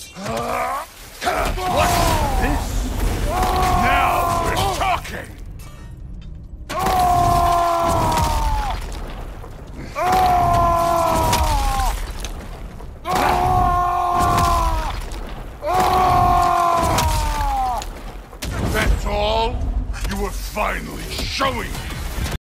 What's this? Now we're talking! That's all? You were finally showing me!